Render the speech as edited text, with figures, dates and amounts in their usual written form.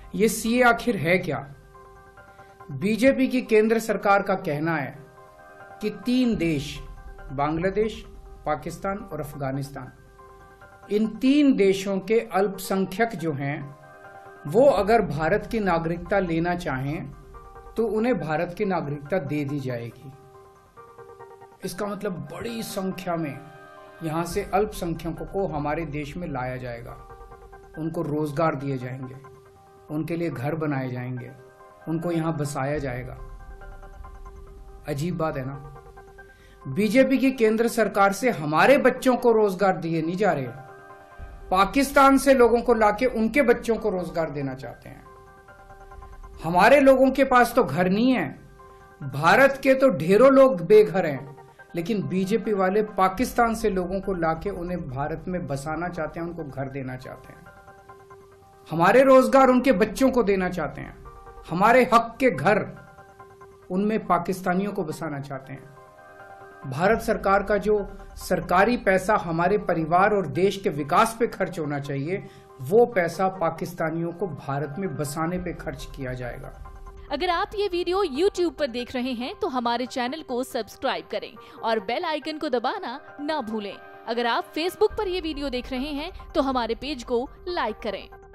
ये सीए आखिर है क्या? बीजेपी की केंद्र सरकार का कहना है कि 3 देश, बांग्लादेश, पाकिस्तान और अफगानिस्तान, इन 3 देशों के अल्पसंख्यक जो हैं वो अगर भारत की नागरिकता लेना चाहें तो उन्हें भारत की नागरिकता दे दी जाएगी। इसका मतलब बड़ी संख्या में यहां से अल्पसंख्यकों को हमारे देश में लाया जाएगा, उनको रोजगार दिए जाएंगे, उनके लिए घर बनाए जाएंगे, उनको यहां बसाया जाएगा। अजीब बात है ना? बीजेपी की केंद्र सरकार से हमारे बच्चों को रोजगार दिए नहीं जा रहे, पाकिस्तान से लोगों को लाके उनके बच्चों को रोजगार देना चाहते हैं। हमारे लोगों के पास तो घर नहीं है, भारत के तो ढेरों लोग बेघर हैं, लेकिन बीजेपी वाले पाकिस्तान से लोगों को लाके उन्हें भारत में बसाना चाहते हैं, उनको घर देना चाहते हैं। हमारे रोजगार उनके बच्चों को देना चाहते हैं, हमारे हक के घर उनमें पाकिस्तानियों को बसाना चाहते हैं। भारत सरकार का जो सरकारी पैसा हमारे परिवार और देश के विकास पे खर्च होना चाहिए, वो पैसा पाकिस्तानियों को भारत में बसाने पे खर्च किया जाएगा। अगर आप ये वीडियो YouTube पर देख रहे हैं तो हमारे चैनल को सब्सक्राइब करें और बेल आइकन को दबाना ना भूलें। अगर आप Facebook पर ये वीडियो देख रहे हैं तो हमारे पेज को लाइक करें।